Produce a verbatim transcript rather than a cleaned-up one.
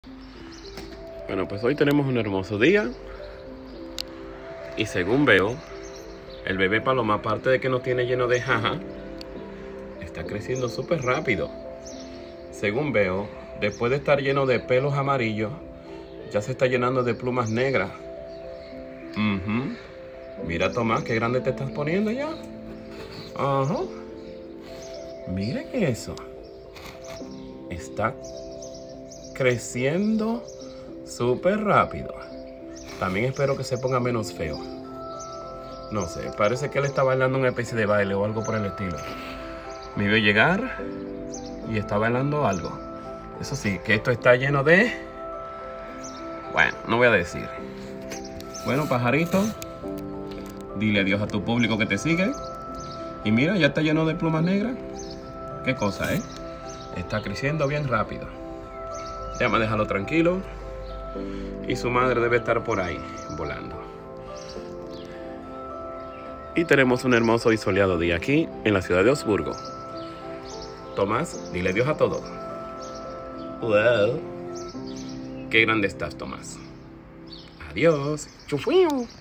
Bueno, pues hoy tenemos un hermoso día. Y según veo, el bebé paloma, aparte de que nos tiene lleno de jaja, está creciendo súper rápido. Según veo, después de estar lleno de pelos amarillos, ya se está llenando de plumas negras. Uh-huh. Mira, Tomás, qué grande te estás poniendo ya. Ajá. Uh-huh. Miren eso. Está creciendo súper rápido. También espero que se ponga menos feo. No sé, parece que él está bailando una especie de baile o algo por el estilo. Me vio llegar y está bailando algo. Eso sí, que esto está lleno de... Bueno, no voy a decir. Bueno, pajarito, dile adiós a tu público que te sigue. Y mira, ya está lleno de plumas negras. Qué cosa, ¿eh? Está creciendo bien rápido. Déjame dejarlo tranquilo. Y su madre debe estar por ahí, volando. Y tenemos un hermoso y soleado día aquí, en la ciudad de Augsburgo. Tomás, dile adiós a todos. Well, qué grande estás, Tomás. Adiós. Chufuiu.